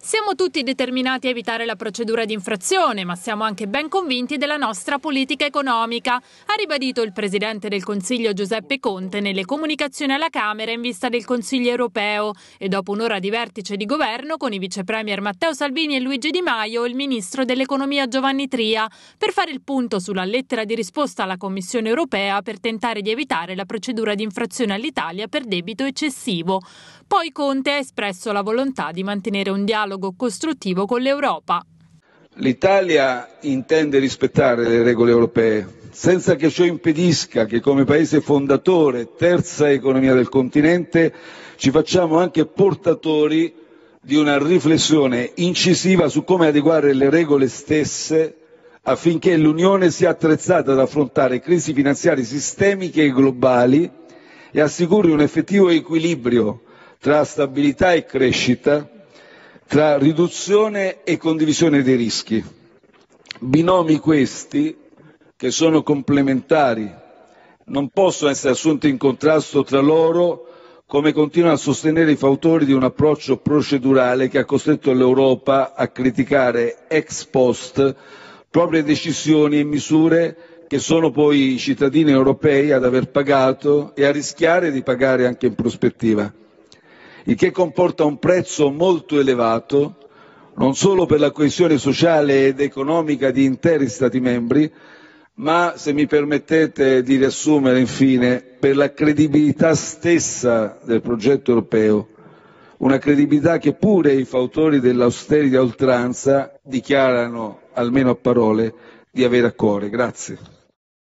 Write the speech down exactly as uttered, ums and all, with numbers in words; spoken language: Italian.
Siamo tutti determinati a evitare la procedura di infrazione, ma siamo anche ben convinti della nostra politica economica, ha ribadito il Presidente del Consiglio Giuseppe Conte nelle comunicazioni alla Camera in vista del Consiglio europeo e dopo un'ora di vertice di governo con i vice premier Matteo Salvini e Luigi Di Maio e il Ministro dell'Economia Giovanni Tria, per fare il punto sulla lettera di risposta alla Commissione europea per tentare di evitare la procedura di infrazione all'Italia per debito eccessivo. Poi Conte ha espresso la volontà di mantenere un dialogo costruttivo con l'Europa. L'Italia intende rispettare le regole europee, senza che ciò impedisca che come paese fondatore, terza economia del continente, ci facciamo anche portatori di una riflessione incisiva su come adeguare le regole stesse affinché l'Unione sia attrezzata ad affrontare crisi finanziarie sistemiche e globali e assicuri un effettivo equilibrio tra stabilità e crescita, tra riduzione e condivisione dei rischi. Binomi questi che sono complementari, non possono essere assunti in contrasto tra loro, come continuano a sostenere i fautori di un approccio procedurale che ha costretto l'Europa a criticare ex post proprie decisioni e misure che sono poi i cittadini europei ad aver pagato e a rischiare di pagare anche in prospettiva. Il che comporta un prezzo molto elevato, non solo per la coesione sociale ed economica di interi Stati membri, ma, se mi permettete di riassumere infine, per la credibilità stessa del progetto europeo, una credibilità che pure i fautori dell'austerity a oltranza dichiarano, almeno a parole, di avere a cuore. Grazie.